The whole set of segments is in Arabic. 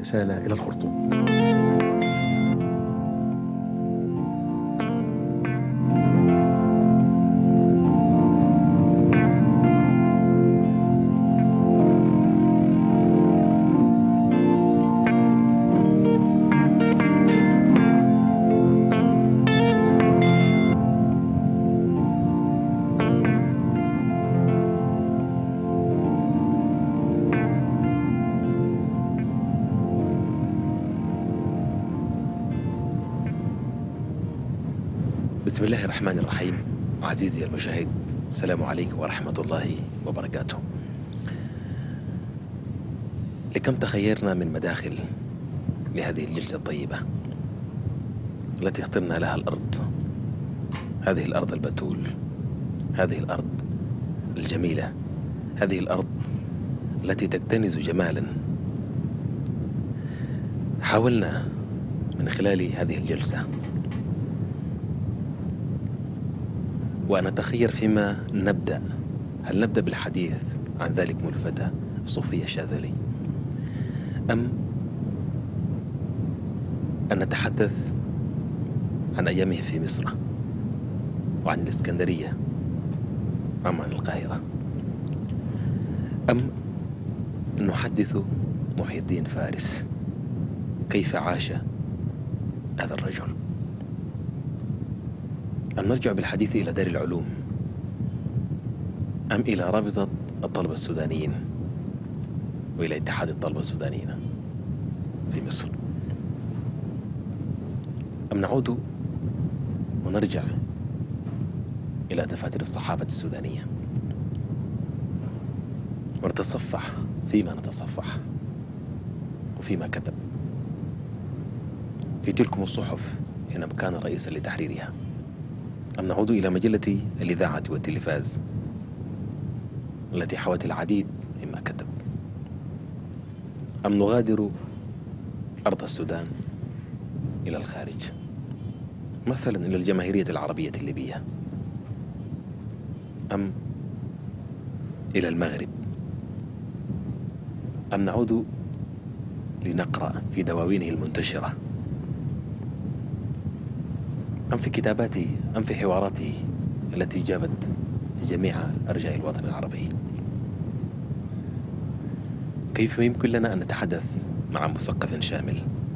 رسالة إلى الخرطوم. بسم الله الرحمن الرحيم. عزيزي المشاهد، السلام عليكم ورحمة الله وبركاته. لكم تخيرنا من مداخل لهذه الجلسة الطيبة التي اخترنا لها الأرض، هذه الأرض البتول، هذه الأرض الجميلة، هذه الأرض التي تكتنز جمالا. حاولنا من خلال هذه الجلسة ونتخير فيما نبدأ. هل نبدأ بالحديث عن ذلكم الفتى صوفي الشاذلي، أم أن نتحدث عن أيامه في مصر وعن الإسكندرية أم عن القاهرة، أم نحدث محي الدين فارس كيف عاش هذا الرجل، أم نرجع بالحديث إلى دار العلوم، أم إلى رابطة الطلبة السودانيين وإلى اتحاد الطلبة السودانيين في مصر، أم نعود ونرجع إلى دفاتر الصحافة السودانية ونتصفح فيما نتصفح وفيما كتب في تلكم الصحف حينما كان رئيسا لتحريرها، أم نعود إلى مجلة الإذاعة والتلفاز التي حوت العديد مما كتب، أم نغادر أرض السودان إلى الخارج، مثلا إلى الجماهيرية العربية الليبية، أم إلى المغرب، أم نعود لنقرأ في دواوينه المنتشرة، أم في كتاباته، أم في حواراته التي جابت في جميع أرجاء الوطن العربي. كيف يمكن لنا أن نتحدث مع مثقف شامل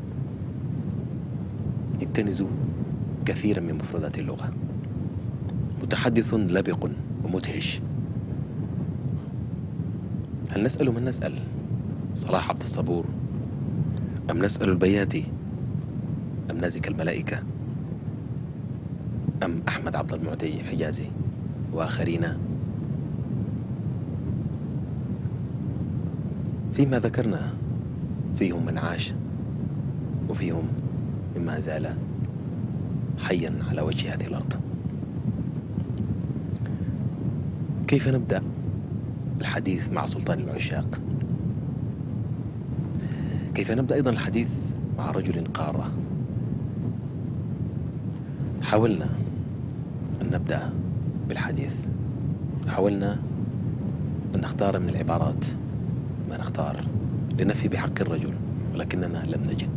يكتنز كثيرا من مفردات اللغة، متحدث لبق ومدهش؟ هل نسأل من نسأل؟ صلاح عبد الصبور، أم نسأل البياتي، أم نازك الملائكة، أم أحمد عبد المعطي حجازي وآخرين؟ فيما ذكرنا فيهم من عاش وفيهم مما زال حيا على وجه هذه الأرض. كيف نبدأ الحديث مع سلطان العشاق؟ كيف نبدأ أيضا الحديث مع رجل قارة؟ حاولنا أن نبدأ بالحديث، حاولنا أن نختار من العبارات ما نختار لنفي بحق الرجل، ولكننا لم نجد.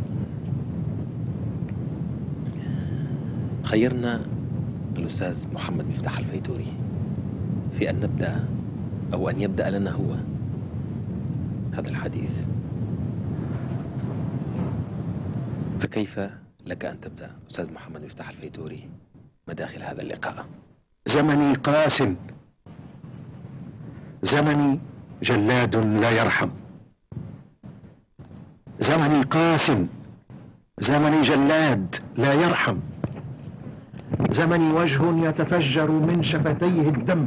خيرنا الأستاذ محمد مفتاح الفيتوري في أن نبدأ أو أن يبدأ لنا هو هذا الحديث. فكيف لك أن تبدأ أستاذ محمد مفتاح الفيتوري مداخل هذا اللقاء؟ زمني قاس، زمني جلاد لا يرحم، زمني قاس، زمني جلاد لا يرحم، زمني وجه يتفجر من شفتيه الدم،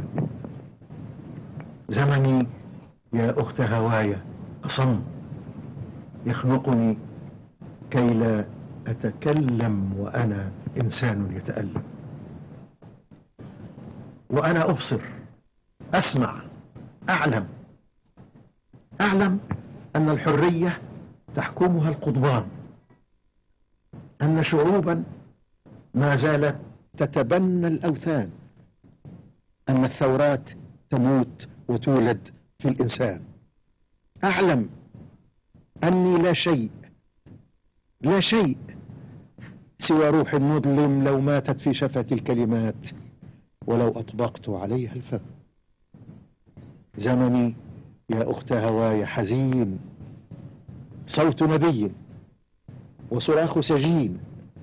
زمني يا أخت هواي أصم، يخنقني كي لا أتكلم وأنا إنسان يتألم، وأنا أبصر، أسمع، أعلم أن الحرية تحكمها القضبان، أن شعوبا ما زالت تتبنى الأوثان، أن الثورات تموت وتولد في الإنسان، أعلم أني لا شيء لا شيء سوى روح مظلم لو ماتت في شفة الكلمات ولو أطبقت عليها الفم. زمني يا أخت هواي حزين، صوت نبي وصراخ سجين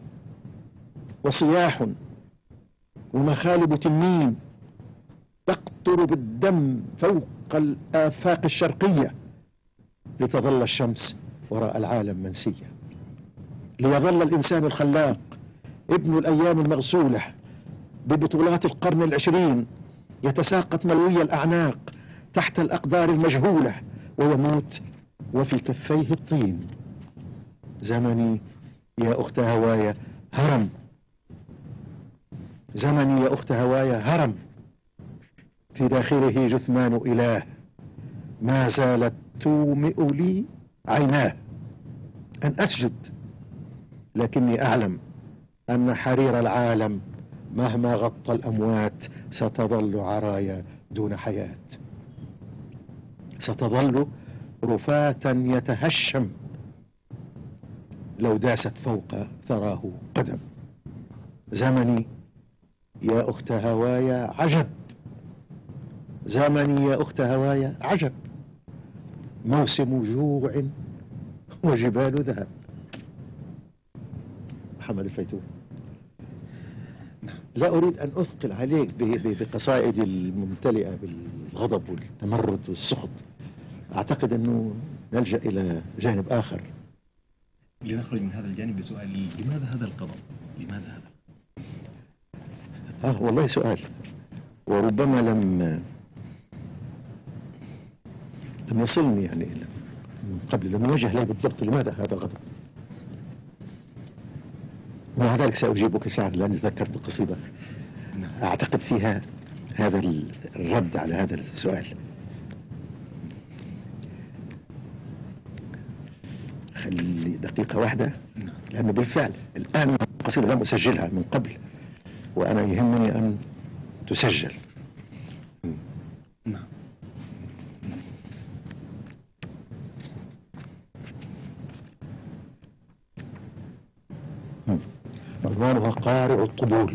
وصياح ومخالب تنين تقطر بالدم فوق الآفاق الشرقية، لتظل الشمس وراء العالم منسية، ليظل الإنسان الخلاق ابن الأيام المغسولة ببطولات القرن العشرين يتساقط ملوي الأعناق تحت الأقدار المجهولة ويموت وفي كفيه الطين. زمني يا أخت هوايا هرم، زمني يا أخت هوايا هرم في داخله جثمان إله ما زالت تومئ لي عيناه أن أسجد، لكني أعلم أن حرير العالم مهما غطى الأموات ستظل عرايا دون حياة، ستظل رفاة يتهشم لو داست فوق ثراه قدم. زمني يا أخت هوايا عجب، زمني يا أخت هوايا عجب، موسم جوع وجبال ذهب. محمد الفيتون. لا أريد أن أثقل عليك بقصائدي الممتلئة بالغضب والتمرد والسخط، أعتقد أنه نلجأ إلى جانب آخر. لنخرج من هذا الجانب بسؤال: لماذا هذا الغضب؟ لماذا هذا؟ والله سؤال، وربما لم يصلني يعني من قبل، لم يوجه لي بالضبط لماذا هذا الغضب. ومع ذلك سأجيبك شعر لأني ذكرت قصيدة أعتقد فيها هذا الرد على هذا السؤال. خلي دقيقة واحدة، لأنه بالفعل الآن القصيدة لم أسجلها من قبل وأنا يهمني أن تسجل. نعم. عنوانها قارع الطبول.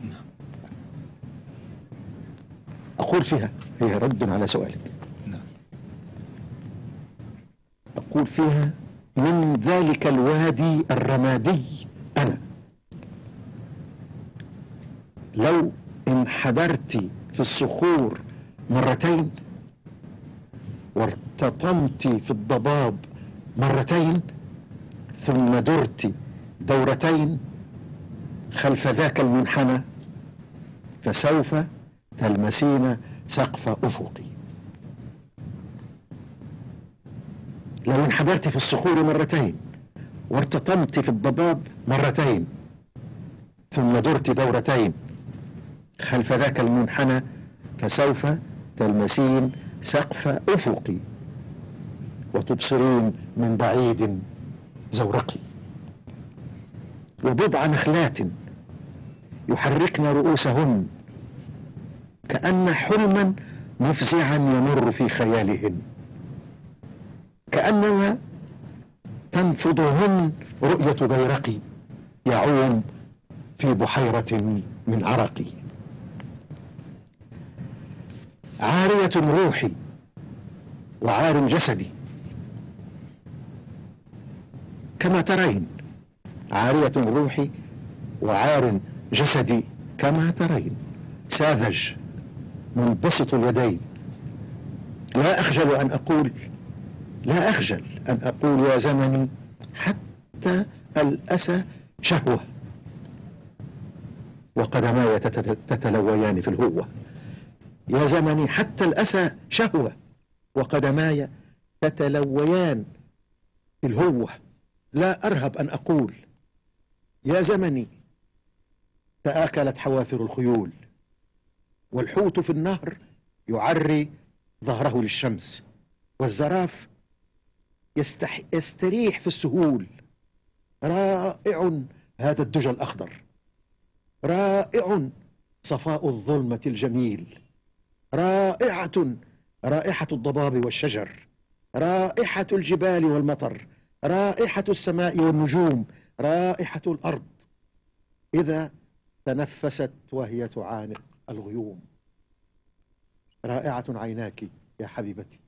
أقول فيها، هي رد على سؤالك، أقول فيها: من ذلك الوادي الرمادي أنا، لو انحدرت في الصخور مرتين وارتطمت في الضباب مرتين ثم درت دورتين خلف ذاك المنحنى فسوف تلمسين سقف أفقي. لو انحدرت في الصخور مرتين وارتطمت في الضباب مرتين ثم درت دورتين خلف ذاك المنحنى فسوف تلمسين سقف أفقي وتبصرين من بعيد زورقي، وبضع نخلات يحركن رؤوسهن كأن حلما مفزعا يمر في خيالهن، كأنما تنفضهن رؤية بيرقي يعوم في بحيرة من عرقي. عارية روحي وعار جسدي كما ترين، عارية روحي وعار جسدي كما ترين، ساذج منبسط اليدين. لا أخجل أن أقول، لا أخجل أن أقول يا زمني حتى الأسى شهوة وقدماي تتلويان في الهوة. يا زمني حتى الأسى شهوة وقدماي تتلويان في الهوة. لا أرهب أن أقول يا زمني تآكلت حوافر الخيول والحوت في النهر يعري ظهره للشمس والزراف يستريح في السهول. رائع هذا الدجى الأخضر، رائع صفاء الظلمة الجميل، رائعة رائحة الضباب والشجر، رائحة الجبال والمطر، رائحة السماء والنجوم، رائحة الأرض إذا تنفست وهي تعانق الغيوم. رائعة عيناك يا حبيبتي،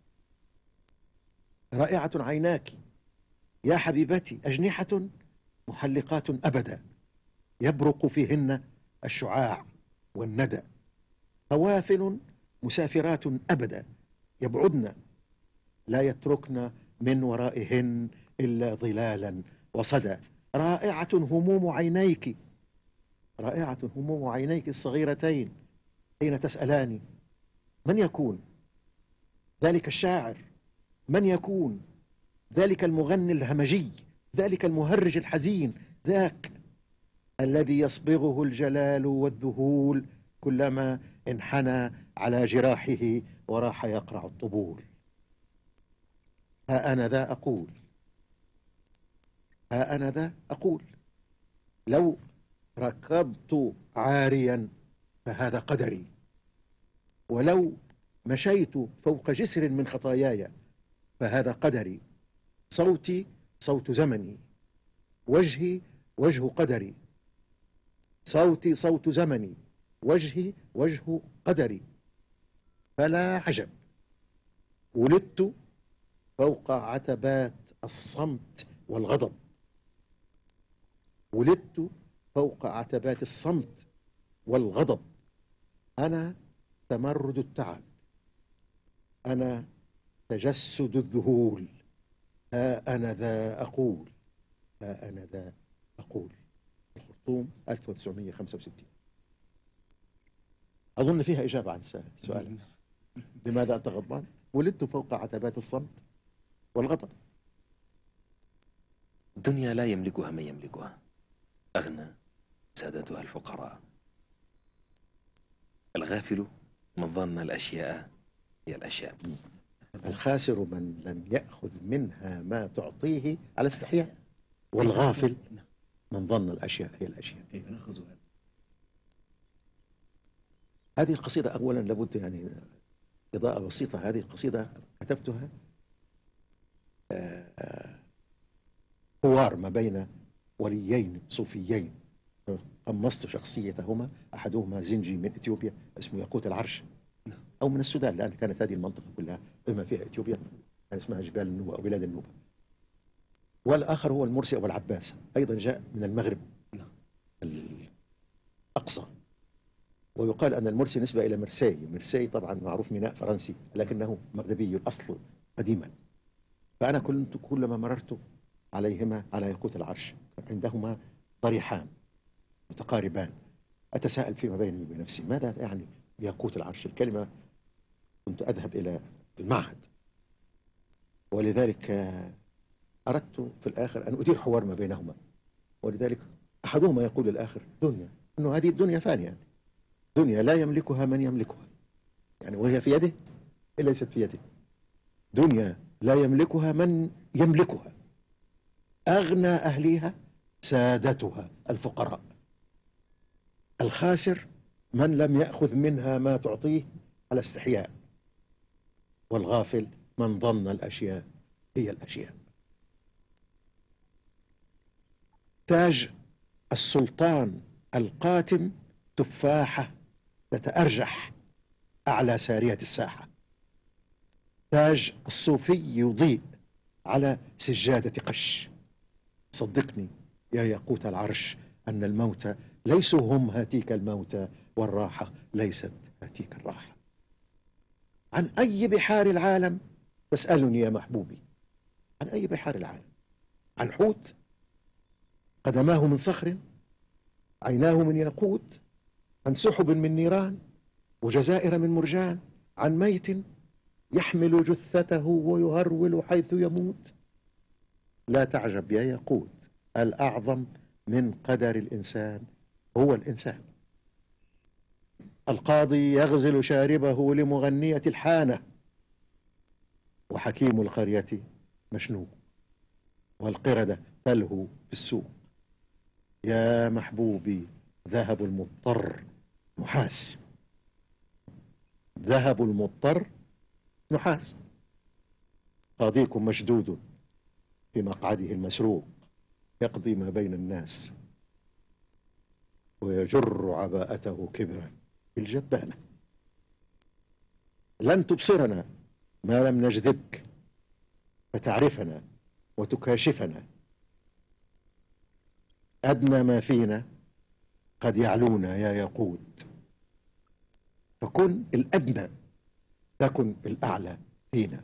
رائعة عيناك يا حبيبتي، أجنحة محلقات أبدا يبرق فيهن الشعاع والندى، قوافل مسافرات أبدا يبعدن لا يتركن من ورائهن إلا ظلالا وصدى. رائعة هموم عينيك، رائعة هموم عينيك الصغيرتين حين تسألاني من يكون ذلك الشاعر، من يكون ذلك المغني الهمجي، ذلك المهرج الحزين، ذاك الذي يصبغه الجلال والذهول كلما انحنى على جراحه وراح يقرع الطبول. ها أنا ذا أقول، ها أنا ذا أقول، لو ركضت عاريا فهذا قدري، ولو مشيت فوق جسر من خطاياي فهذا قدري. صوتي صوت زمني، وجهي وجه قدري، صوتي صوت زمني، وجهي وجه قدري. فلا عجب ولدت فوق عتبات الصمت والغضب، ولدت فوق عتبات الصمت والغضب. أنا تمرد التعب، أنا تجسد الذهول. ها أنا ذا أقول، ها أنا ذا أقول. الخرطوم 1965. أظن فيها إجابة عن سؤالك. لماذا أنت غضبان؟ ولدت فوق عتبات الصمت والغضب. الدنيا لا يملكها من يملكها، أغنى سادتها الفقراء. الغافل من ظن الأشياء هي الأشياء. الخاسر من لم يأخذ منها ما تعطيه على استحياء، والغافل من ظن الأشياء هي الأشياء. هذه القصيدة أولا لابد يعني إضاءة بسيطة. هذه القصيدة كتبتها حوار ما بين وليين صوفيين، قمصت شخصيتهما. أحدهما زنجي من إثيوبيا اسمه ياقوت العرش، أو من السودان، لأن كانت هذه المنطقة كلها بما فيها إثيوبيا كان اسمها جبال النوبة أو بلاد النوبة. والآخر هو المرسي أبو العباس، أيضا جاء من المغرب الأقصى، ويقال أن المرسي نسبة إلى مرسي. مرسي طبعا معروف ميناء فرنسي، لكنه مغربي الأصل قديما. فأنا كنت كلما مررت عليهما على ياقوت العرش عندهما ضريحان متقاربان، أتساءل فيما بيني وبين نفسي ماذا يعني ياقوت العرش؟ الكلمة كنت أذهب إلى المعهد، ولذلك أردت في الآخر أن أدير حوار ما بينهما. ولذلك أحدهما يقول للآخر دنيا، أنه هذه الدنيا فانية، دنيا لا يملكها من يملكها، يعني وهي في يده ليست في يده. دنيا لا يملكها من يملكها، أغنى أهليها سادتها الفقراء. الخاسر من لم يأخذ منها ما تعطيه على استحياء، والغافل من ظن الأشياء هي الأشياء. تاج السلطان القاتم تفاحة تتأرجح أعلى سارية الساحة. تاج الصوفي يضيء على سجادة قش. صدقني يا ياقوت العرش أن الموت ليسوا هم هاتيك الموت، والراحة ليست هاتيك الراحة. عن أي بحار العالم تسألني يا محبوبي؟ عن أي بحار العالم؟ عن حوت قدماه من صخر، عيناه من ياقوت، عن سحب من نيران وجزائر من مرجان، عن ميت يحمل جثته ويهرول حيث يموت. لا تعجب يا ياقوت، الأعظم من قدر الإنسان هو الإنسان. القاضي يغزل شاربه لمغنية الحانة، وحكيم القرية مشنوق، والقردة تلهو في السوق. يا محبوبي ذهب المضطر نحاس، ذهب المضطر نحاس. قاضيكم مشدود في مقعده المسروق، يقضي ما بين الناس ويجر عباءته كبرا بالجبانة. لن تبصرنا ما لم نجذبك فتعرفنا وتكاشفنا. أدنى ما فينا قد يعلونا يا يقود، فكن الأدنى تكن الأعلى فينا.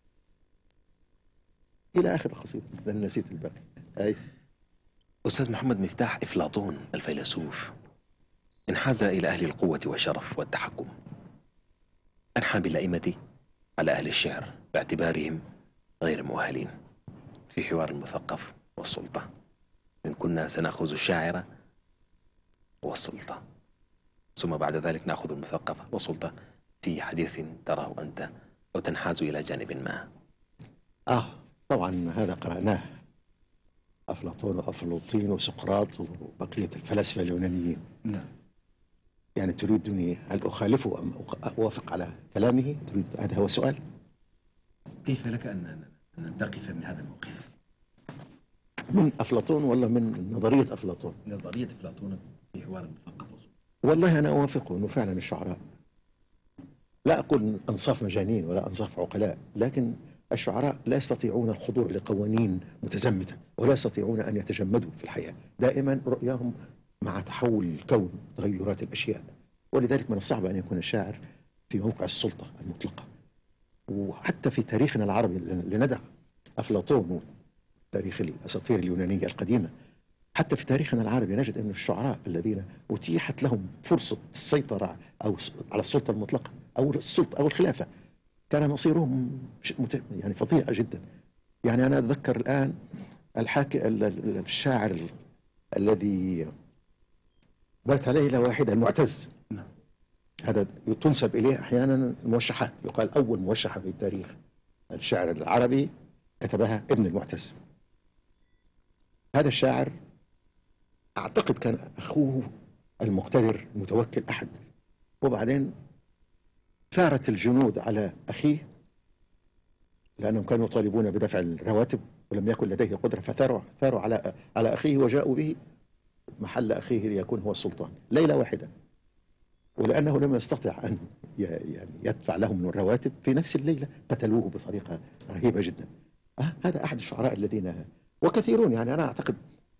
إلى آخر القصيدة، لأن نسيت الباقي. أي أستاذ محمد مفتاح، أفلاطون الفيلسوف انحاز إلى أهل القوة والشرف والتحكم، أنحى بالأئمة على أهل الشعر باعتبارهم غير مؤهلين في حوار المثقف والسلطة، إن كنا سنأخذ الشاعر والسلطة ثم بعد ذلك نأخذ المثقف والسلطة في حديث تراه أنت أو تنحاز إلى جانب ما. طبعا هذا قرأناه، أفلاطون وأفلاطين وسقراط وبقية الفلاسفة اليونانيين. نعم. يعني تريدني هل أخالفه أم أوافق على كلامه؟ تريد هذا هو السؤال؟ كيف لك أن تقف من هذا الموقف؟ من أفلاطون ولا من نظرية أفلاطون؟ نظرية أفلاطون في حوار المثقف والسلطة. والله أنا أوافقه أنه فعلا الشعراء، لا أقول أنصاف مجانين ولا أنصاف عقلاء، لكن الشعراء لا يستطيعون الخضوع لقوانين متزمتة ولا يستطيعون أن يتجمدوا في الحياة، دائما رؤياهم مع تحول الكون تغيرات الأشياء، ولذلك من الصعب أن يكون الشاعر في موقع السلطة المطلقة. وحتى في تاريخنا العربي لندى أفلاطون تاريخ الأساطير اليونانية القديمة، حتى في تاريخنا العربي نجد أن الشعراء الذين أتيحت لهم فرصة السيطرة أو على السلطة المطلقة أو السلطة أو الخلافة كان مصيرهم يعني فظيع جدا. يعني أنا أتذكر الآن الشاعر الذي بات ليلة واحدة، المعتز. هذا تنسب إليه أحيانا الموشحات، يقال أول موشحة في تاريخ الشعر العربي كتبها ابن المعتز. هذا الشاعر أعتقد كان أخوه المقتدر المتوكل أحد، وبعدين ثارت الجنود على أخيه لأنهم كانوا يطالبون بدفع الرواتب ولم يكن لديه قدرة، فثاروا على أخيه وجاءوا به محل أخيه ليكون هو السلطان ليلة واحدة، ولأنه لم يستطع أن يعني يدفع لهم من الرواتب في نفس الليلة قتلوه بطريقة رهيبة جدا. هذا أحد الشعراء الذين وكثيرون، يعني أنا أعتقد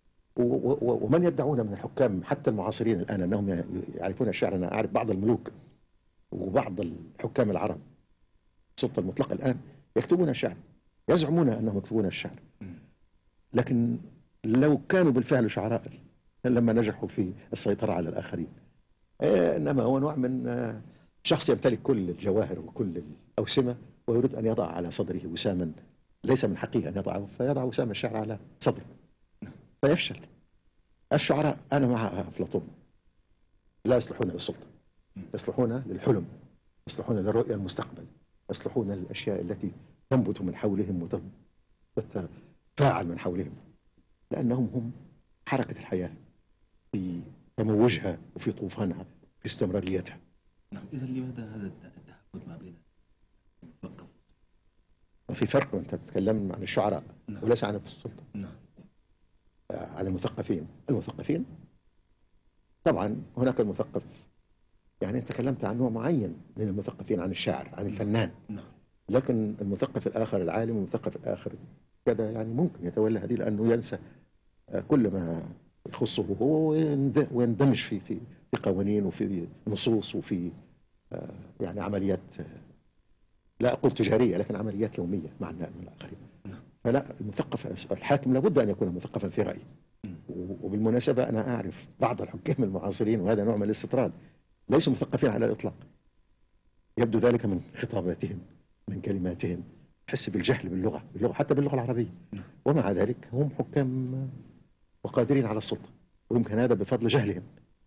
ومن يدعون من الحكام حتى المعاصرين الآن أنهم يعرفون الشعر. أنا أعرف بعض الملوك وبعض الحكام العرب السلطة المطلقة الآن يكتبون الشعر، يزعمون أنهم يكتبون الشعر، لكن لو كانوا بالفعل شعراء لما نجحوا في السيطرة على الآخرين. إنما هو نوع من شخص يمتلك كل الجواهر وكل الأوسمة ويريد أن يضع على صدره وساما ليس من حقه أن يضعه، فيضع وسام الشعر على صدره فيفشل. الشعراء أنا مع أفلاطون لا يصلحون للسلطة، يصلحون للحلم، يصلحون للرؤية المستقبل، يصلحون للأشياء التي تنبت من حولهم وتتفاعل من حولهم، لأنهم هم حركة الحياة في تموجها وفي طوفانها في استمراريتها. نعم. إذا لماذا هذا التهافت ما بين المثقف؟ ما في فرق، أنت تتكلم عن الشعراء وليس عن السلطة. نعم. على المثقفين طبعا هناك المثقف، يعني أنت تكلمت عن نوع معين من المثقفين، عن الشاعر، عن الفنان. نعم. لكن المثقف الآخر العالم والمثقف الآخر كذا يعني ممكن يتولى هذه، لأنه ينسى كل ما يخصه هو ويندمج في قوانين وفي نصوص وفي يعني عمليات، لا أقول تجارية لكن عمليات يومية مع الآخرين. فلا، المثقف الحاكم لابد أن يكون مثقفا في رأيي. وبالمناسبة أنا أعرف بعض الحكام المعاصرين، وهذا نوع من الاستطراد، ليسوا مثقفين على الإطلاق. يبدو ذلك من خطاباتهم، من كلماتهم، حس بالجهل باللغة حتى باللغة العربية، ومع ذلك هم حكام وقادرين على السلطة، ويمكن هذا بفضل جهلهم.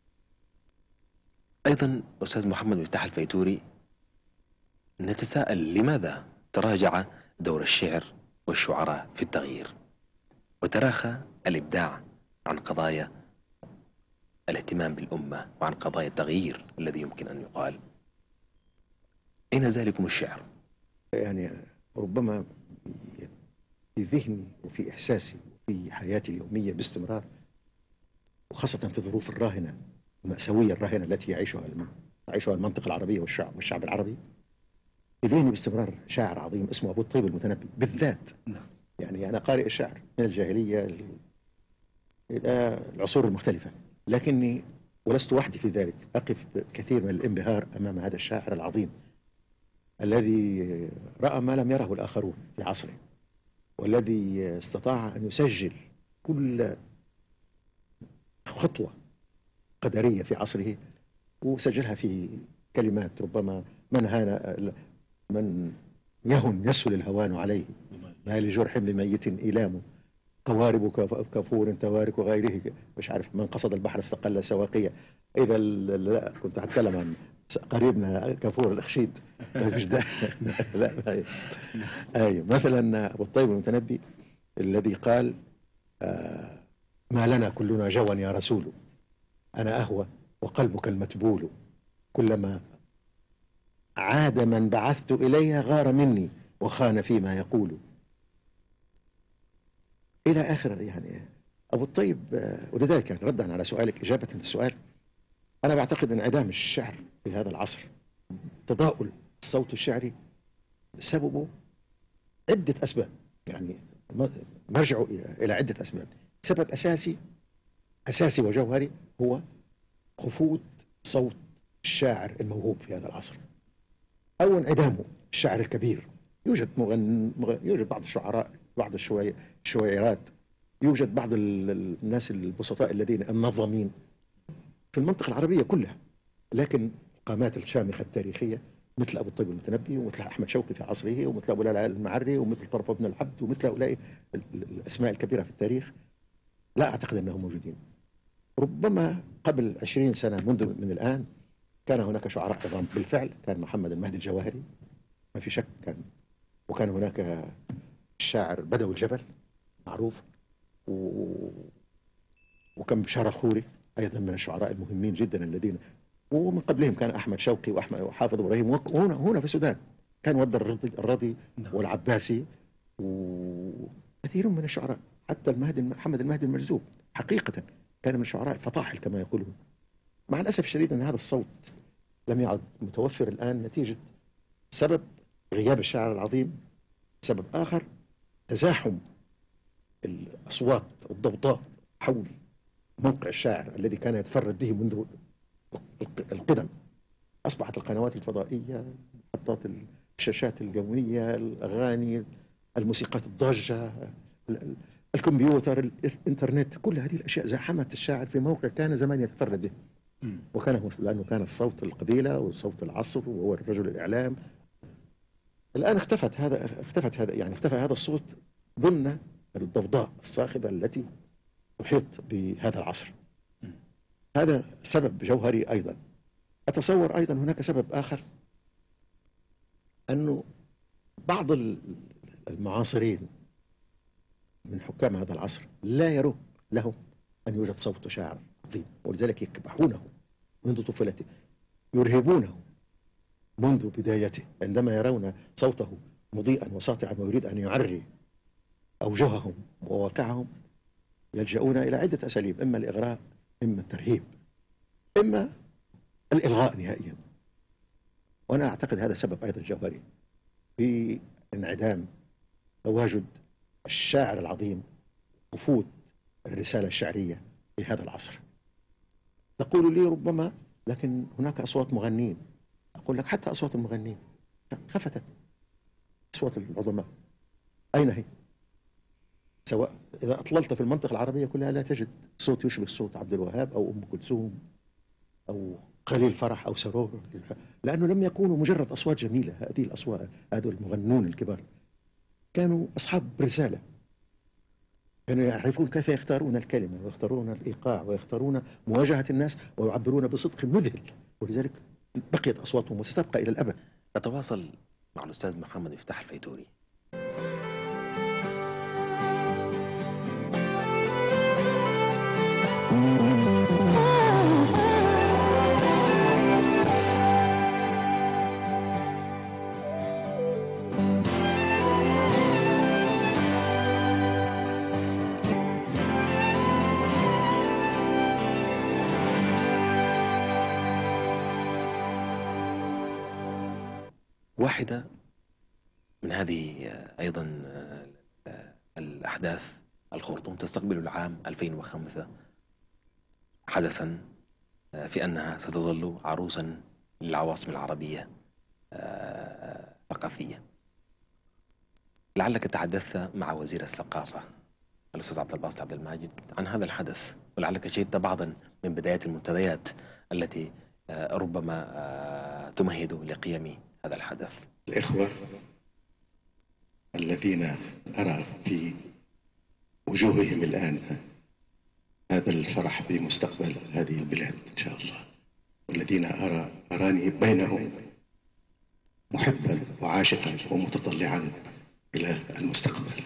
أيضا أستاذ محمد مفتاح الفيتوري، نتساءل لماذا تراجع دور الشعر والشعراء في التغيير وتراخى الإبداع عن قضايا الاهتمام بالأمة وعن قضايا التغيير الذي يمكن أن يقال؟ أين ذلكم الشعر؟ يعني ربما في ذهني وفي إحساسي في حياتي اليومية باستمرار، وخاصة في الظروف الراهنة المأساوية الراهنة التي يعيشها المنطقة العربية والشعب العربي. إليني باستمرار شاعر عظيم اسمه أبو الطيب المتنبي بالذات. يعني أنا قارئ الشعر من الجاهلية إلى العصور المختلفة، لكني ولست وحدي في ذلك، أقف بكثير من الانبهار أمام هذا الشاعر العظيم الذي رأى ما لم يره الآخرون في عصره، والذي استطاع أن يسجل كل خطوة قدرية في عصره، وسجلها في كلمات ربما من يهن يسهل الهوان عليه، ما لجرح لميت إيلام، قوارب كفور توارك غيره، مش عارف، من قصد البحر استقل سواقية. إذا لا كنت أتكلم عن قريبنا كفور الأخشيد ما فيش ده. لا أي مثلا أبو الطيب المتنبي الذي قال ما لنا كلنا جوا يا رسول، أنا أهوى وقلبك المتبول، كلما عاد من بعثت إليها غار مني وخان فيما يقول، إلى آخر. يعني أبو الطيب ولذلك يعني ردا على سؤالك، إجابة للسؤال، أنا بعتقد انعدام الشعر في هذا العصر، تضاؤل الصوت الشعري، سببه عدة أسباب. يعني مرجع إلى عدة أسباب. سبب أساسي وجوهري هو خفوت صوت الشاعر الموهوب في هذا العصر، أو انعدامه. الشاعر الكبير يوجد يوجد بعض الشعراء، بعض الشويعرات، يوجد بعض الناس البسطاء الذين النظامين في المنطقة العربية كلها، لكن القامات الشامخة التاريخية مثل أبو الطيب المتنبي، ومثل أحمد شوقي في عصره، ومثل أبو العلاء المعري، ومثل طرف بن العبد، ومثل هؤلاء الأسماء الكبيرة في التاريخ، لا أعتقد أنهم موجودين. ربما قبل 20 سنة من الآن كان هناك شعراء عظام بالفعل. كان محمد المهدي الجواهري ما في شك، وكان هناك الشاعر بدوي الجبل معروف، وكان بشار الخوري أيضا من الشعراء المهمين جدا الذين، ومن قبلهم كان أحمد شوقي وحافظ إبراهيم. وهنا في السودان كان ود الرضي والعباسي وكثير من الشعراء، حتى محمد المهدي المرزوق حقيقة كان من شعراء الفطاحل كما يقولون. مع الأسف الشديد أن هذا الصوت لم يعد متوفر الآن نتيجة سبب غياب الشاعر العظيم. سبب آخر تزاحم الأصوات الضوضاء حول موقع الشاعر الذي كان يتفرد به منذ القدم. أصبحت القنوات الفضائية، محطات الشاشات اليومية، الأغاني، الموسيقات الضجة، الكمبيوتر، الإنترنت، كل هذه الأشياء زاحمت الشاعر في موقع كان زمان يتفرد به، وكان لأنه كان الصوت القبيلة وصوت العصر وهو رجل الإعلام. الآن اختفت هذا الصوت ضمن الضوضاء الصاخبة التي تحيط بهذا العصر. هذا سبب جوهري أيضا. أتصور أيضا هناك سبب آخر، أنه بعض المعاصرين من حكام هذا العصر لا يروق لهم أن يوجد صوت شاعر عظيم، ولذلك يكبحونه منذ طفولته، يرهبونه منذ بدايته، عندما يرون صوته مضيئا وساطعا ويريد أن يعري أوجههم وواقعهم، يلجؤون إلى عدة أساليب، إما الإغراء، إما الترهيب، إما الإلغاء نهائيا. وأنا أعتقد هذا سبب أيضا جوهري في انعدام تواجد الشاعر العظيم، وفود الرسالة الشعرية في هذا العصر. تقول لي ربما لكن هناك أصوات مغنين. أقول لك حتى أصوات المغنين خفتت. أصوات العظماء أين هي؟ سواء إذا أطللت في المنطقة العربية كلها لا تجد صوت يشبه صوت عبد الوهاب أو أم كلثوم أو قليل فرح أو سرور، لأنه لم يكونوا مجرد أصوات جميلة. هذه الأصوات، هذول المغنون الكبار كانوا أصحاب رسالة، كانوا يعرفون كيف يختارون الكلمة ويختارون الإيقاع ويختارون مواجهة الناس ويعبرون بصدق مذهل، ولذلك بقيت أصواتهم وستبقى إلى الأبد. نتواصل مع الأستاذ محمد مفتاح الفيتوري. واحدة من هذه أيضا الأحداث، الخرطوم تستقبل العام 2005 حدثا في أنها ستظل عروسا للعواصم العربية ثقافية. لعلك تحدثت مع وزير الثقافة الأستاذ عبد الباسط عبد الماجد عن هذا الحدث، ولعلك شهدت بعضا من بدايات المنتديات التي ربما تمهد لقيام هذا الحدث. الإخوة الذين أرى في وجوههم الآن هذا الفرح بمستقبل هذه البلاد إن شاء الله، والذين أراني بينهم محبا وعاشقا ومتطلعا إلى المستقبل.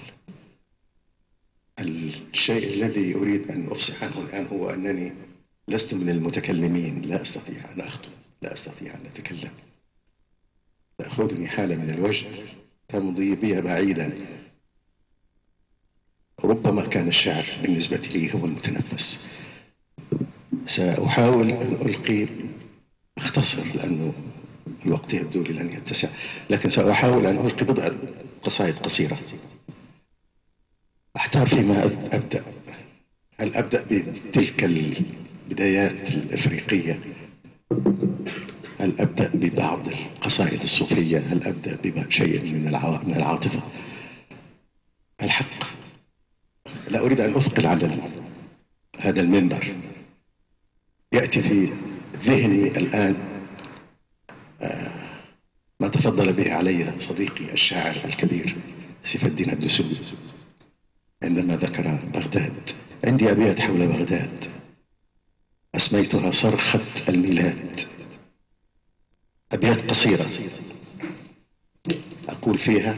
الشيء الذي أريد أن أفصح عنه الآن هو أنني لست من المتكلمين، لا أستطيع أن أخطب، لا أستطيع أن أتكلم، تأخذني حالة من الوجد تمضي بي بعيدا. ربما كان الشعر بالنسبة لي هو المتنفس. سأحاول أن ألقي، أختصر لأنه الوقت يبدو لي لن يتسع، لكن سأحاول أن ألقي بضع قصائد قصيرة. أحتار فيما أبدأ، هل أبدأ بتلك البدايات الإفريقية؟ هل أبدأ ببعض القصائد الصوفية؟ هل أبدأ بشيء من العاطفة؟ الحق لا أريد أن أثقل على هذا المنبر. يأتي في ذهني الآن ما تفضل به علي صديقي الشاعر الكبير سيف الدين الدسوقي عندما ذكر بغداد. عندي أبيات حول بغداد أسميتها صرخة الميلاد، أبيات قصيرة أقول فيها: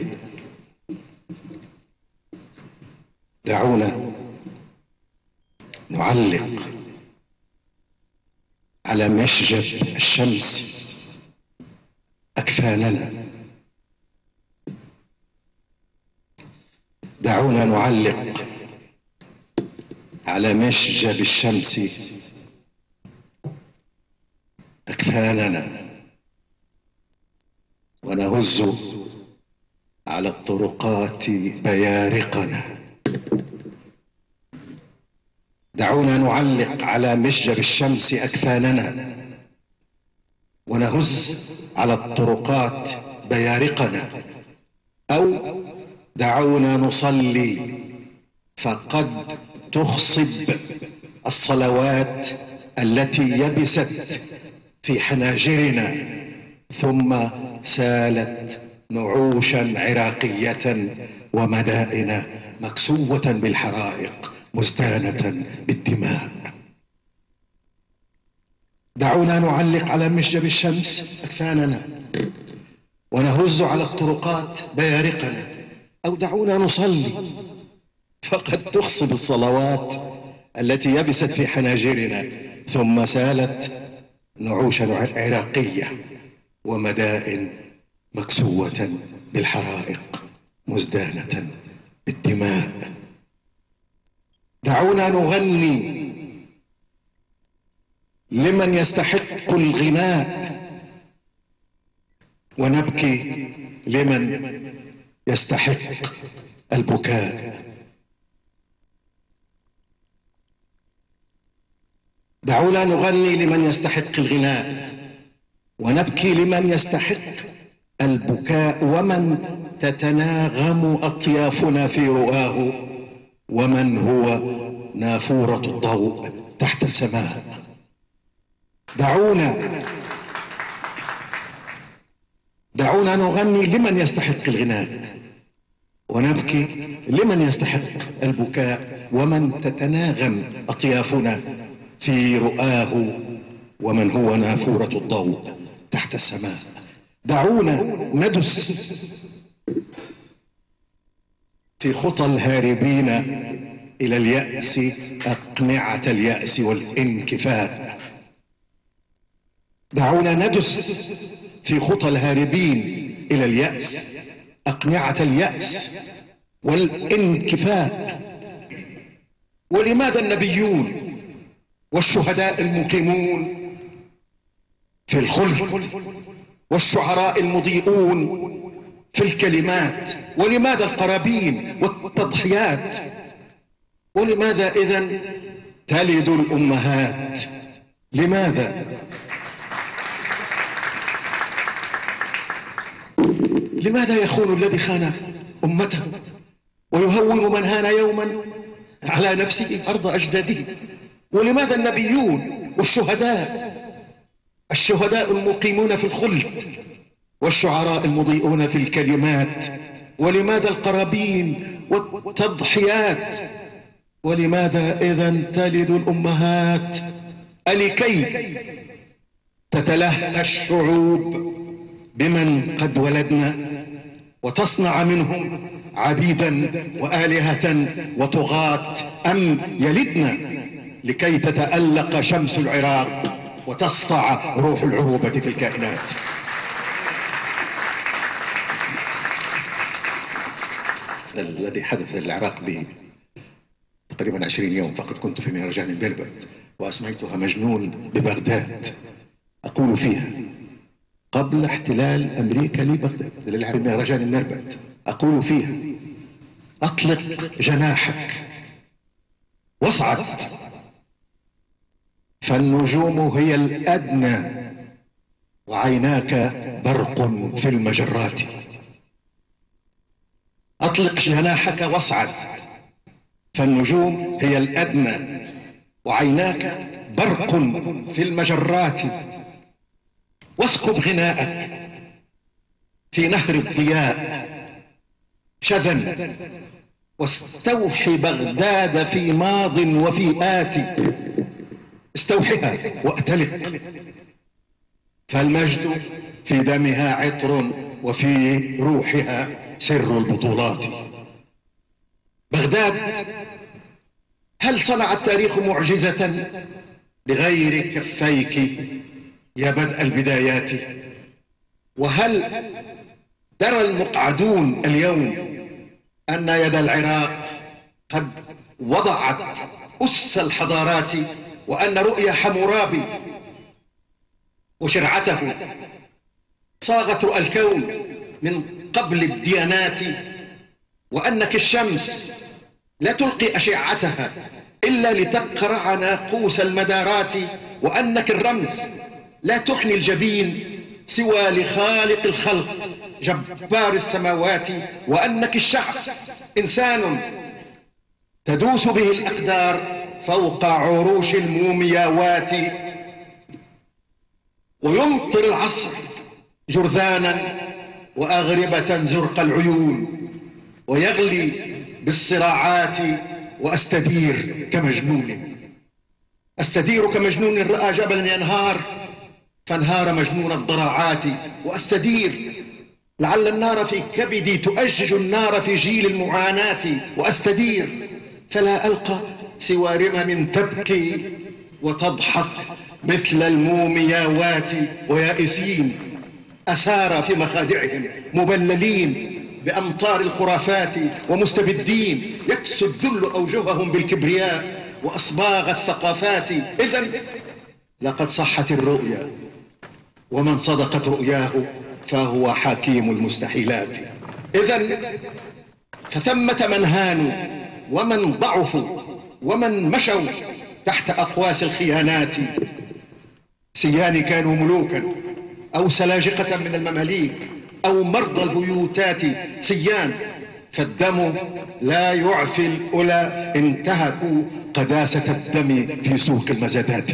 دعونا نعلق على مشجب الشمس أكفاننا، دعونا نعلق على مشجب الشمس أكفاننا، ونهز على الطرقات بيارقنا. دعونا نعلق على مشجب الشمس أكفاننا، ونهز على الطرقات بيارقنا، أو دعونا نصلي فقد تخصب الصلوات التي يبست في حناجرنا، ثم سالت نعوشا عراقية ومدائن مكسوة بالحرائق مزدانة بالدماء. دعونا نعلق على مشجب الشمس أكفاننا، ونهز على الطرقات بيارقنا، أو دعونا نصلي فقد تخصب الصلوات التي يبست في حناجرنا، ثم سالت نعوشا عراقية ومدائن مكسوة بالحرائق مزدانة بالدماء. دعونا نغني لمن يستحق الغناء، ونبكي لمن يستحق البكاء. دعونا نغني لمن يستحق الغناء، ونبكي لمن يستحق البكاء، ومن تتناغم أطيافنا في رؤاه، ومن هو نافورة الضوء تحت السماء. دعونا نغني لمن يستحق الغناء، ونبكي لمن يستحق البكاء، ومن تتناغم أطيافنا في رؤاه، ومن هو نافورة الضوء تحت السماء. دعونا ندس في خطى الهاربين إلى اليأس أقنعة اليأس والانكفاء. دعونا ندس في خطى الهاربين إلى اليأس أقنعة اليأس والانكفاء. ولماذا النبيون والشهداء المقيمون في الخلد والشعراء المضيئون في الكلمات؟ ولماذا القرابين والتضحيات؟ ولماذا إذن تلد الأمهات؟ لماذا؟ لماذا يخون الذي خان أمته ويهون من هان يوما على نفسه أرض أجداده؟ ولماذا النبيون والشهداء، الشهداء المقيمون في الخلد والشعراء المضيئون في الكلمات؟ ولماذا القرابين والتضحيات؟ ولماذا إذن تلد الأمهات؟ ألكي تتلهى الشعوب بمن قد ولدنا وتصنع منهم عبيدا وآلهة وطغاة، أم يلدنا لكي تتألق شمس العراق وتسطع روح العروبة في الكائنات؟ الذي حدث للعراق تقريبا 20 يوم فقط كنت في مهرجان المربد وأسميتها مجنون ببغداد، أقول فيها قبل احتلال أمريكا لبغداد لمهرجان المربد، أقول فيها أطلق جناحك واصعد، فالنجوم هي الأدنى وعيناك برق في المجرات. أطلق جناحك واصعد، فالنجوم هي الأدنى وعيناك برق في المجرات. واسكب غناءك في نهر الضياء شذا، واستوحي بغداد في ماض وفي آت. استوحها وأتلق، فالمجد في دمها عطر وفي روحها سر البطولات. بغداد، هل صنع التاريخ معجزة بغير كفيك يا بدء البدايات؟ وهل درى المقعدون اليوم أن يد العراق قد وضعت أس الحضارات، وأن رؤيا حمورابي وشرعته صاغت رؤى الكون من قبل الديانات، وأنك الشمس لا تلقي أشعتها إلا لتقرع ناقوس المدارات، وأنك الرمز لا تحني الجبين سوى لخالق الخلق جبار السماوات، وأنك الشعب إنسان تدوس به الأقدار فوق عروش المومياوات، ويمطر العصر جرذانا وأغربة زرق العيون، ويغلي بالصراعات، وأستدير كمجنون. أستدير كمجنون رأى جبلا ينهار فانهار مجنون الضراعات، وأستدير لعل النار في كبدي تؤجج النار في جيل المعاناة، وأستدير فلا ألقى سوى رمم تبكي وتضحك مثل المومياوات، ويائسين أسارى في مخادعهم مبللين بأمطار الخرافات، ومستبدين يكسو الذل أوجههم بالكبرياء وأصباغ الثقافات. إذن لقد صحت الرؤيا، ومن صدقت رؤياه فهو حكيم المستحيلات. إذن فثمة من هانوا ومن ضعفوا ومن مشوا تحت أقواس الخيانات. سيان كانوا ملوكا أو سلاجقة من المماليك أو مرضى البيوتات. سيان، فالدم لا يعفي الأولى، انتهكوا قداسة الدم في سوق المزادات.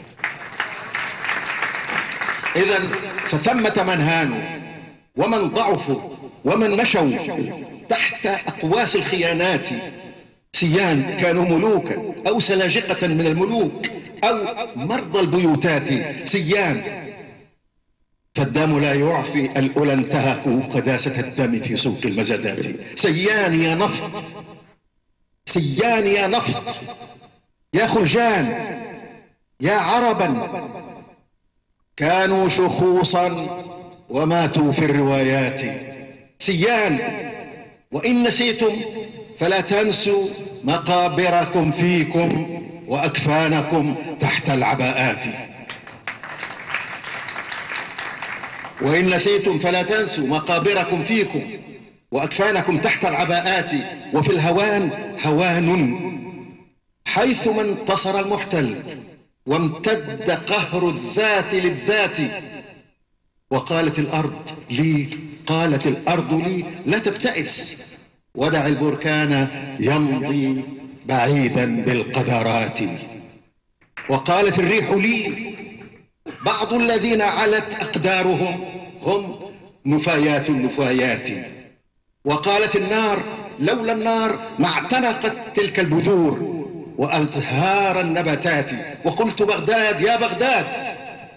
إذن فثمة من هانوا ومن ضعفوا ومن مشوا تحت أقواس الخيانات. سيان كانوا ملوكا أو سلاجقة من الملوك أو مرضى البيوتات. سيان، فالدم لا يعفي الأولى، انتهكوا قداسة الدم في سوق المزادات. سيان يا نفط، سيان يا نفط، يا خرجان، يا عربا، كانوا شخوصا وماتوا في الروايات. سيان، وإن نسيتم فلا تنسوا مقابركم فيكم وأكفانكم تحت العباءات. وإن نسيتم فلا تنسوا مقابركم فيكم وأكفانكم تحت العباءات، وفي الهوان هوان حيثما انتصر المحتل وامتد قهر الذات للذات. وقالت الأرض لي، قالت الأرض لي لا تبتئس، ودع البركان يمضي بعيدا بالقذرات. وقالت الريح لي، بعض الذين علت أقدارهم هم نفايات النفايات. وقالت النار، لولا النار ما اعتنقت تلك البذور وأزهار النباتات. وقلت بغداد يا بغداد،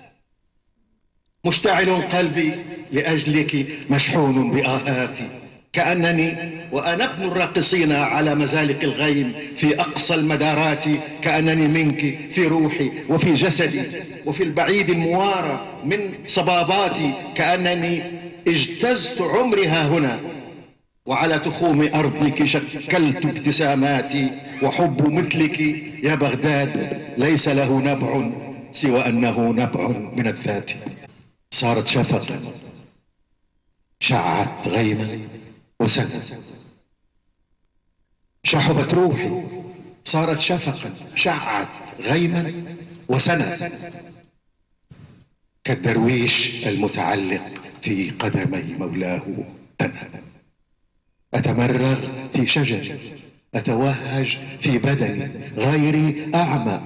مشتعل قلبي لأجلك مشحون بآهاتي، كأنني وأنا ابن الراقصين على مزالق الغيم في أقصى المدارات، كأنني منك في روحي وفي جسدي وفي البعيد الموارى من صباباتي، كأنني اجتزت عمري ها هنا وعلى تخوم أرضك شكلت ابتساماتي. وحب مثلك يا بغداد ليس له نبع سوى أنه نبع من الذات. صارت شفقا شعت غيما وسنا، شحبت روحي صارت شفقا شعت غيما وسنا، كالدرويش المتعلق في قدمي مولاه أنا. أتمرغ في شجري، أتوهج في بدني، غيري أعمى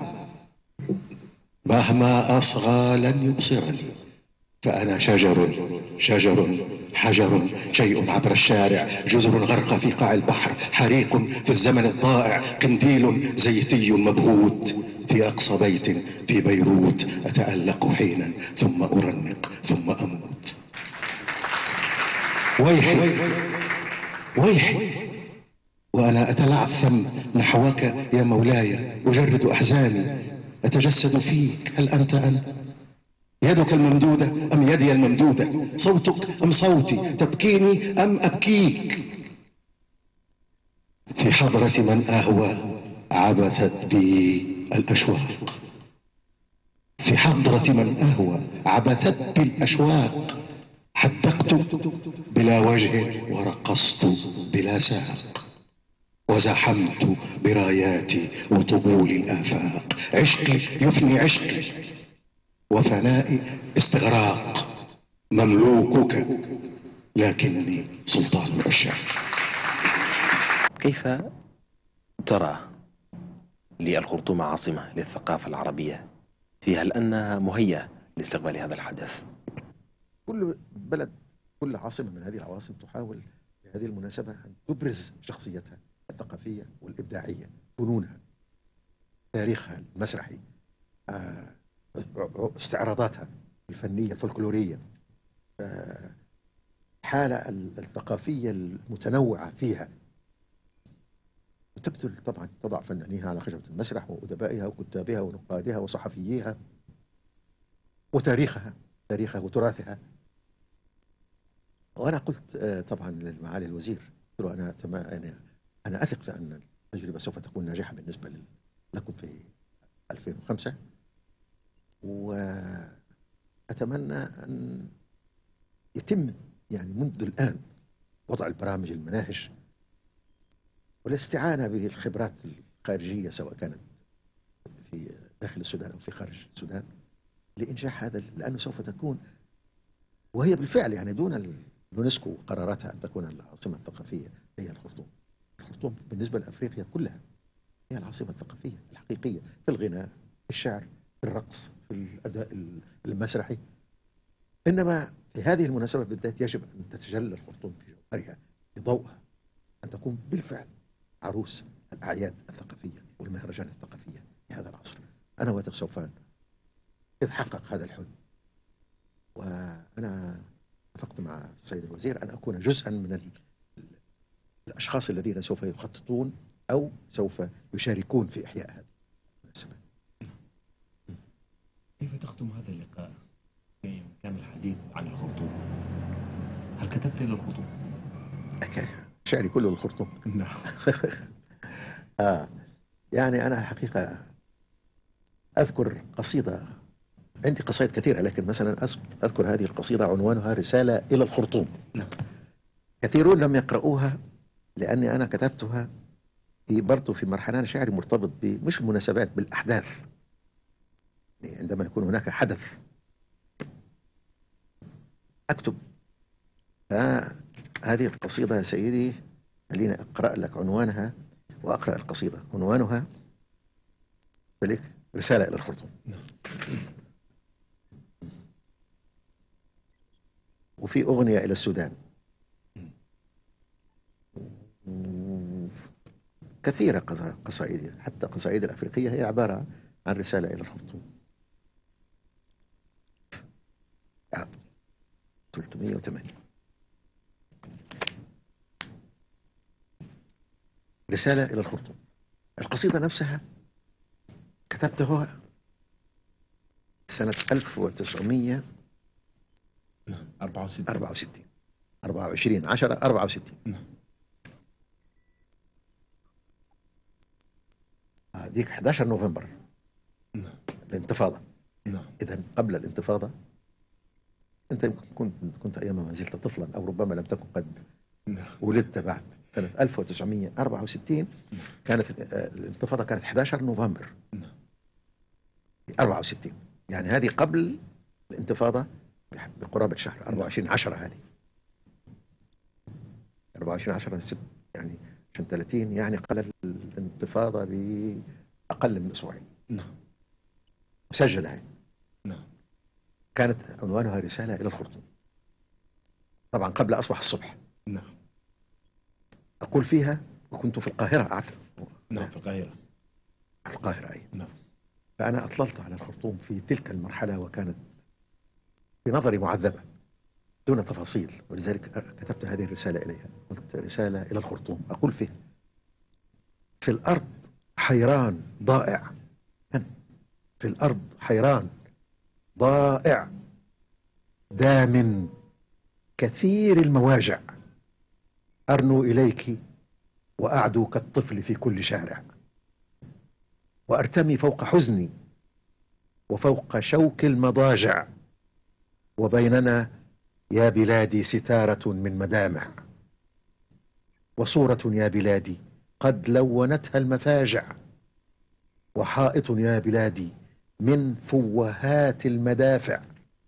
مهما أصغى لن يبصرني، فأنا شجر شجر حجر، شيء عبر الشارع، جزر غرق في قاع البحر، حريق في الزمن الضائع، قنديل زيتي مبهوت في أقصى بيت في بيروت، أتألق حينا ثم أرنق ثم أموت. ويحي ويحي وأنا أتلعثم نحوك يا مولاي، أجرد أحزاني، أتجسد فيك، هل أنت أنا؟ يدك الممدودة أم يدي الممدودة؟ صوتك أم صوتي؟ تبكيني أم أبكيك؟ في حضرة من أهوى عبثت بي الأشواق، في حضرة من أهوى عبثت بي الأشواق، حدقت بلا وجه ورقصت بلا ساق، وزحمت براياتي وطبول الآفاق. عشقي يفني عشقي وفنائي استغراق، مملوكك لكني سلطان العشاق. كيف ترى للخرطوم عاصمة للثقافة العربية فيها، لأنها مهيئة لاستقبال هذا الحدث؟ كل بلد، كل عاصمة من هذه العواصم تحاول بهذه المناسبة أن تبرز شخصيتها الثقافية والإبداعية، فنونها، تاريخها المسرحي، استعراضاتها الفنية الفولكلورية، الحالة الثقافية المتنوعة فيها، وتبذل طبعا تضع فنانيها على خشبة المسرح وأدبائها وكتابها ونقادها وصحفييها، وتاريخها وتراثها. وأنا قلت طبعا لمعالي الوزير، قلت له أنا أثق في أن التجربة سوف تكون ناجحة بالنسبة لكم في 2005، وأتمنى أن يتم يعني منذ الآن وضع البرامج، المناهج، والاستعانة بالخبرات الخارجية سواء كانت في داخل السودان أو في خارج السودان لإنجاح هذا، لأنه سوف تكون، وهي بالفعل يعني دون اليونسكو قراراتها أن تكون العاصمة الثقافية هي الخرطوم. الخرطوم بالنسبة لأفريقيا كلها هي العاصمة الثقافية الحقيقية، في الغناء، في الشعر، في الرقص، في الأداء المسرحي. إنما في هذه المناسبة بالذات يجب أن تتجلى الخرطوم في جوهرها، في ضوءها، أن تكون بالفعل عروس الأعياد الثقافية والمهرجان الثقافية في هذا العصر. أنا واثق سوف يتحقق هذا الحلم، وأنا اتفقت مع السيد الوزير أن أكون جزءا من الأشخاص الذين سوف يخططون أو سوف يشاركون في إحياء هذه المناسبة. كيف تختم هذا اللقاء في كان الحديث عن الخرطوم؟ هل كتبت للخرطوم؟ شعري كله للخرطوم. نعم. يعني أنا حقيقة أذكر قصيدة عندي قصائد كثيرة، لكن مثلا أذكر هذه القصيدة عنوانها رسالة إلى الخرطوم. نعم. كثيرون لم يقرؤوها لأني أنا كتبتها في برضه في مرحلة شعري مرتبط مش المناسبات، بالأحداث. يعني عندما يكون هناك حدث أكتب. هذه القصيدة يا سيدي، خليني أقرأ لك عنوانها وأقرأ القصيدة. عنوانها بلك رسالة إلى الخرطوم. وفي أغنية إلى السودان كثيرة. قصائد حتى قصائد الأفريقية هي عبارة عن رسالة إلى الخرطوم. 308 رسالة إلى الخرطوم. القصيدة نفسها كتبتها سنة 1964 24/10/64. ديك 11 نوفمبر الانتفاضة. إذا قبل الانتفاضة أنت كنت أيامها ما زلت طفلا، أو ربما لم تكن قد ولدت بعد. سنة 1964 كانت الانتفاضة، كانت 11 نوفمبر 64. يعني هذه قبل الانتفاضة بقرابة شهر. 24/10 هذه 24/10 يعني عشان 30، يعني قبل الانتفاضة بأقل من أسبوعين. مسجلة هي. كانت عنوانها رسالة إلى الخرطوم، طبعا قبل أصبح الصبح. أقول فيها وكنت في القاهرة أعتقد. في القاهرة. أي. فأنا أطللت على الخرطوم في تلك المرحلة، وكانت في نظري معذبة دون تفاصيل، ولذلك كتبت هذه الرسالة إليها. قلت رسالة إلى الخرطوم، أقول فيها: في الأرض حيران ضائع، في الأرض حيران ضائع، دام كثير المواجع، أرنو إليك وأعدو كالطفل في كل شارع، وأرتمي فوق حزني وفوق شوك المضاجع، وبيننا يا بلادي ستارة من مدامع، وصورة يا بلادي قد لونتها المفاجع، وحائط يا بلادي من فوهات المدافع،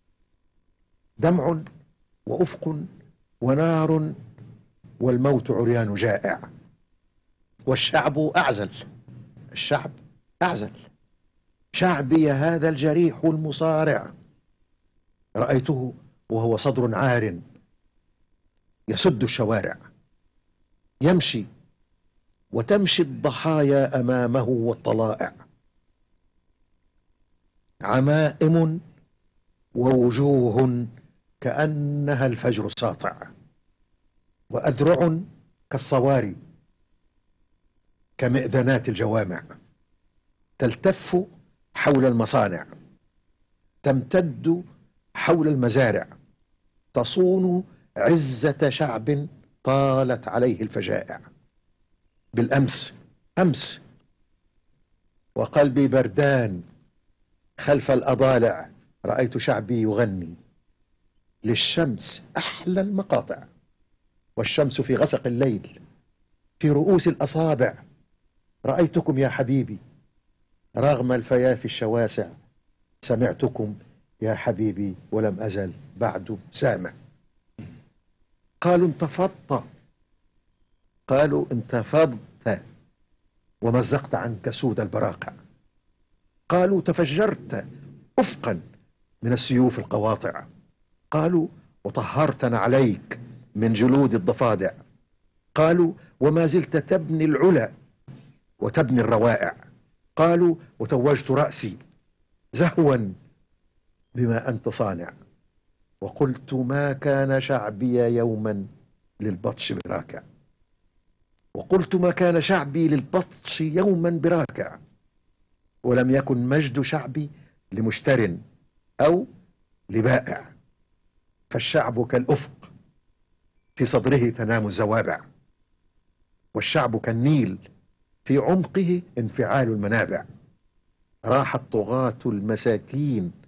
دمع وأفق ونار والموت عريان جائع، والشعب أعزل، الشعب أعزل، شعبي هذا الجريح المصارع، رأيته وهو صدر عار يسد الشوارع، يمشي وتمشي الضحايا أمامه والطلائع، عمائم ووجوه كأنها الفجر الساطع، وأذرع كالصواري كمئذنات الجوامع، تلتف حول المصانع، تمتد حول المزارع، تصون عزة شعب طالت عليه الفجائع. بالأمس أمس وقلبي بردان خلف الأضالع، رأيت شعبي يغني للشمس أحلى المقاطع، والشمس في غسق الليل في رؤوس الأصابع، رأيتكم يا حبيبي رغم الفيافي الشواسع، سمعتكم يا حبيبي ولم أزل بعد سامع. قالوا انتفضت، قالوا انتفضت ومزقت عنك سود البراقع، قالوا تفجرت أفقا من السيوف القواطع، قالوا وطهرتنا عليك من جلود الضفادع، قالوا وما زلت تبني العلا وتبني الروائع، قالوا وتوجت رأسي زهوا بما أنت صانع، وقلت ما كان شعبي يوما للبطش براكع، وقلت ما كان شعبي للبطش يوما براكع، ولم يكن مجد شعبي لمشتر أو لبائع، فالشعب كالأفق في صدره تنام الزوابع، والشعب كالنيل في عمقه انفعال المنابع، راح الطغاة المساكين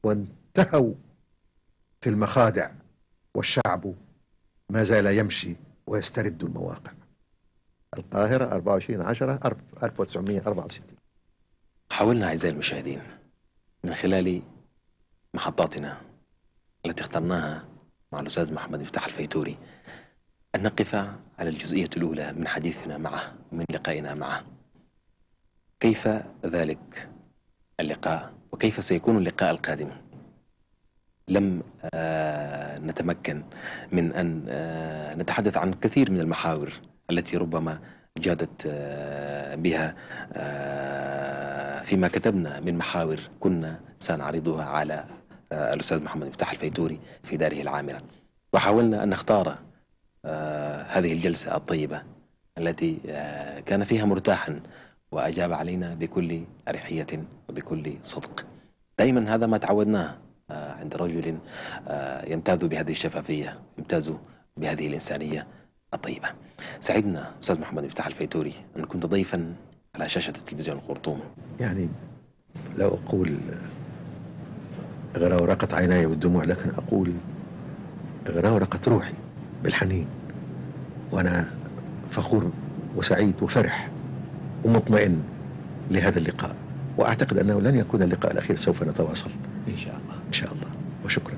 وانتهوا في المخادع، والشعب ما زال يمشي ويسترد المواقع. القاهرة 24/10/1964. حاولنا أعزائي المشاهدين من خلال محطاتنا التي اخترناها مع الأستاذ محمد مفتاح الفيتوري أن نقف على الجزئية الأولى من حديثنا معه ومن لقائنا معه. كيف ذلك اللقاء وكيف سيكون اللقاء القادم؟ لم نتمكن من أن نتحدث عن كثير من المحاور التي ربما جادت بها فيما كتبنا من محاور كنا سنعرضها على الأستاذ محمد مفتاح الفيتوري في داره العامرة، وحاولنا أن نختار هذه الجلسة الطيبة التي كان فيها مرتاحا وأجاب علينا بكل أريحية وبكل صدق. دائما هذا ما تعودناه عند رجل يمتاز بهذه الشفافية، يمتاز بهذه الإنسانية الطيبة. سعدنا أستاذ محمد مفتاح الفيتوري أن كنت ضيفا على شاشة التلفزيون الخرطوم. يعني لو أقول غرورقت عيناي بالدموع، لكن أقول غرورقت روحي بالحنين، وأنا فخور وسعيد وفرح ومطمئن لهذا اللقاء، وأعتقد أنه لن يكون اللقاء الأخير، سوف نتواصل إن شاء الله. إن شاء الله، وشكرا.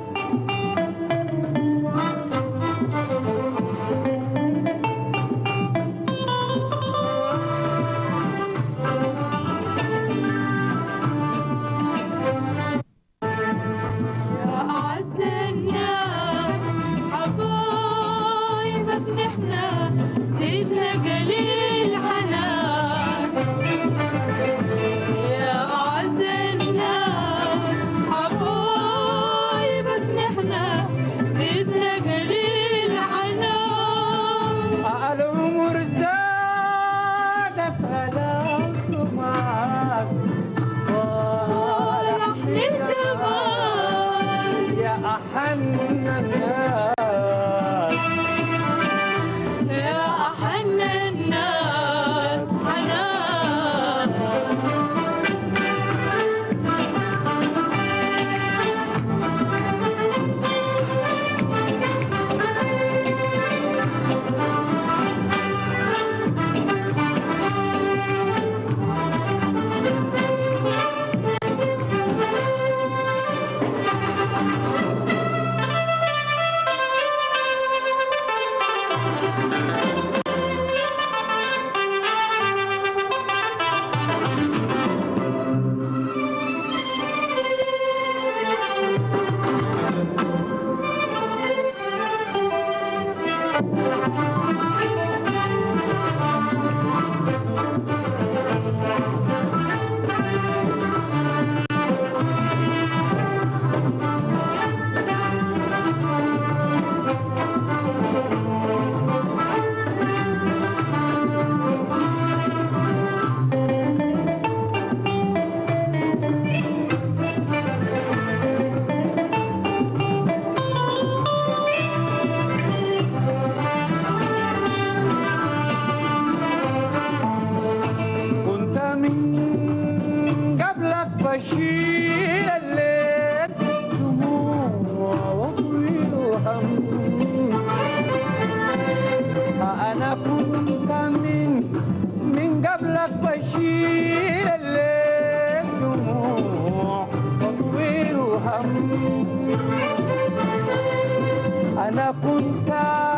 أنا كنت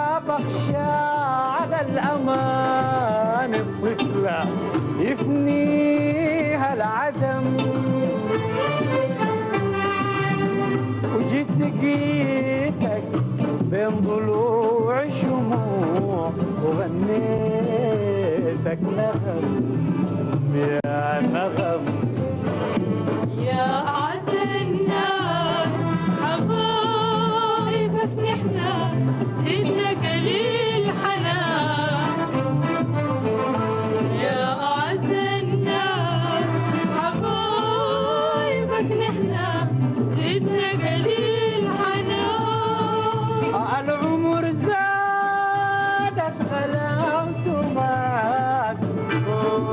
بخشى على الأمان الطفلة يفنيها العدم، وجيت لقيتك بين ضلوع شموع وغنيتك نغم يا نغم يا أعز الناس حبايبك نحنا زدنا قليل حنان. يا أعز الناس حبايبك نحنا زدنا قليل حنان. العمر زادت غلاوته معاك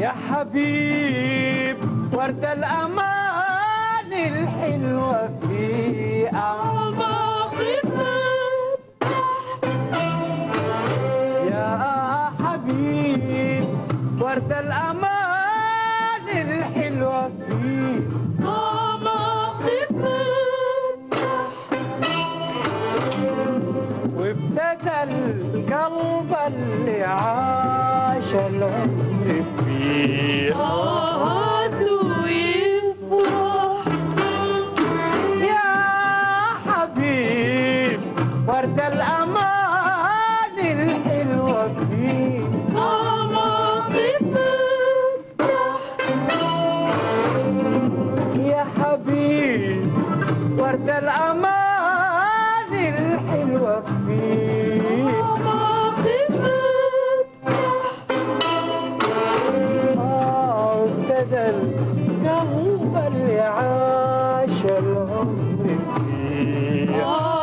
يا حبيب ورد الأمان الحلوة في أعماق يا حبيب ورد الأمان الحلوة في أعماق وابتدى القلب اللي عاش العمر فيه ويفرح يا حبيب ورد الأمان الحلوة فيه يا حبيب ورد الأمان الحلوة فيه ابتدى القلب اللي عاش العمر فيه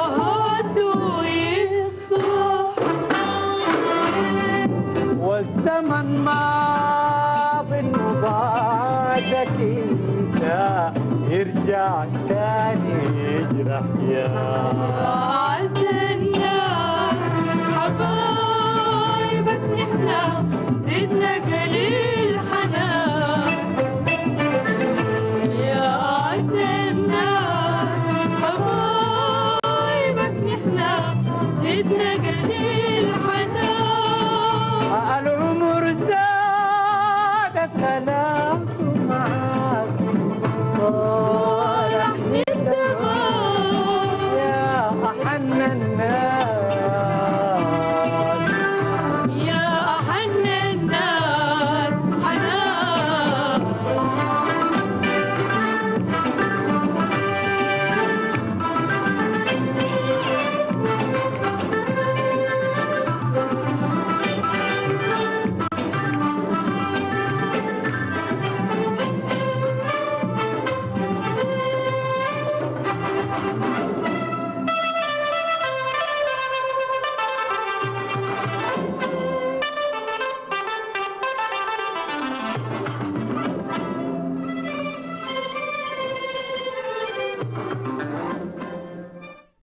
والزمن ماض وبعدك انت يرجع تاني يجرح يا عز الناس حبايبك نحنا زدنا قليل حنان يا عز الناس حبايبك نحنا زدنا قليل حنان العمر زادت لنا